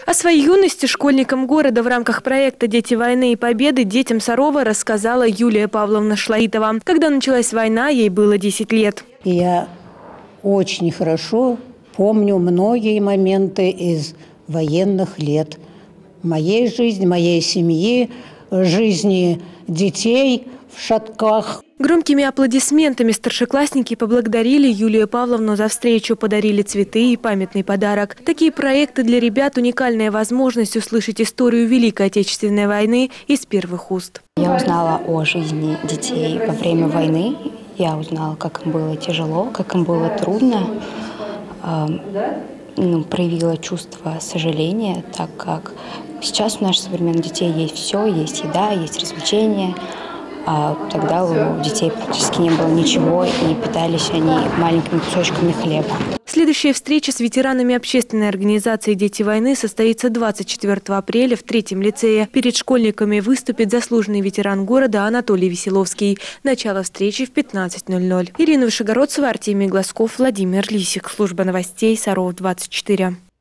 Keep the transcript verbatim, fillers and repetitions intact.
О своей юности школьникам города в рамках проекта «Дети войны и победы» детям Сарова рассказала Юлия Павловна Шлаитова. Когда началась война, ей было десять лет. Я очень хорошо помню многие моменты из военных лет моей жизни, моей семьи, жизни детей в Шатках. Громкими аплодисментами старшеклассники поблагодарили Юлию Павловну за встречу, подарили цветы и памятный подарок. Такие проекты для ребят – уникальная возможность услышать историю Великой Отечественной войны из первых уст. Я узнала о жизни детей во время войны. Я узнала, как им было тяжело, как им было трудно. Ну, проявила чувство сожаления, так как сейчас у наших современных детей есть все, есть еда, есть развлечения. А тогда у детей практически не было ничего, и питались они маленькими кусочками хлеба. Следующая встреча с ветеранами общественной организации «Дети войны» состоится двадцать четвёртого апреля в третьем лицее. Перед школьниками выступит заслуженный ветеран города Анатолий Веселовский. Начало встречи в пятнадцать ноль ноль. Ирина Вышегородцева, Артемий Глазков, Владимир Лисик. Служба новостей Саров двадцать четыре.